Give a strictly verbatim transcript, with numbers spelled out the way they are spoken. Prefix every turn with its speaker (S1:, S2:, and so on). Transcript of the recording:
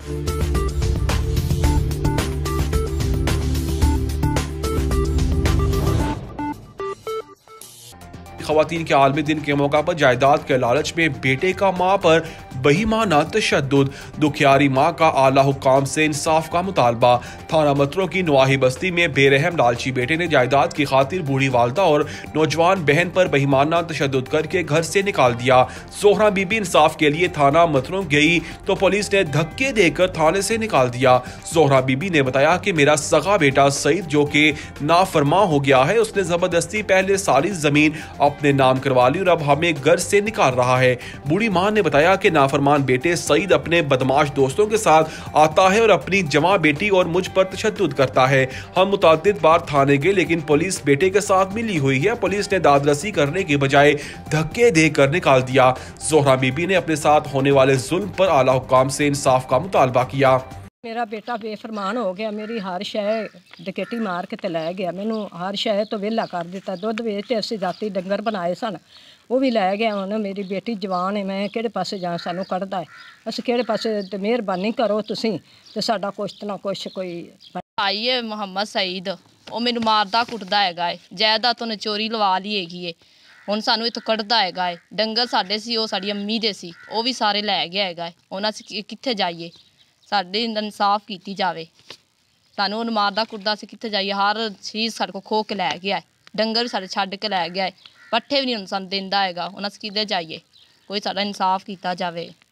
S1: ख़वातीन के आलमी दिन के मौका पर जायदाद के लालच में बेटे का मां पर बेईमाना तशद्दुद, दुखियारी मां का आला हुक्काम से इंसाफ का मुतालबा। थाना मतरों की नवाही बस्ती में बेरहम लालची बेटे ने जायदाद की खातिर बूढ़ी वालदा और नौजवान बहन पर बेईमाना तशद्दुद करके घर से निकाल दिया। जोहरा बीबी इंसाफ के लिए थाना मतरों गई तो पुलिस ने धक्के देकर थाने से निकाल दिया। जोहरा बीबी ने बताया कि मेरा सगा बेटा सईद, जो कि नाफरमा हो गया है, उसने जबरदस्ती पहले सारी जमीन अपने नाम करवा ली और अब हमें घर से निकाल रहा है। बूढ़ी मां ने बताया कि नाफरमान बेटे सईद अपने बदमाश दोस्तों के साथ आता है और अपनी जमा बेटी और मुझ पर तशद्दुद करता है। हम मुतादिद बार थाने गए लेकिन पुलिस बेटे के साथ मिली हुई है। पुलिस ने दादरसी करने के बजाय धक्के देकर निकाल दिया। जोहरा बीबी ने अपने साथ होने वाले जुल्म पर आला हुक्काम से इंसाफ का मुतालबा किया।
S2: मेरा बेटा बेफरमान हो गया, मेरी हर शय डकैती मार के ते लै गया, मैनू हर शय तो वेला कर दिता। दुध वेच के असीं जाती डंगर बनाए सन, वो भी लै गया। हुण मेरी बेटी जवान है, मैं किहड़े पासे जां, सानू कढ़दा है। असीं किहड़े पासे, ते मेहरबानी करो तुसीं ते साडा कुछ ना कुछ कोई।
S3: आई है मुहम्मद सईद, वो मैनू मारदा कुटदा हैगा है, जायदाद उन्हें चोरी लवा ली हैगी है। हुण सानू इत्थों कढ़दा हैगा है। डंगर साडे सी, वो साडी अम्मी दे सी, वो भी सारे लै गया हैगा है। हुण असीं कित्थे जाइए? साडे इंसाफ की जाए। सानू हुण मारदा कुटदा असीं कित्थे जाइए? हर चीज़ साडे कोल खो के लै गया है, डंगर भी साडे छड्ड के लै गया है, पट्ठे भी नहीं हुण सानू दिंदा हैगा। हुण असीं किद्धर जाइए? कोई साडा इंसाफ किया जाए।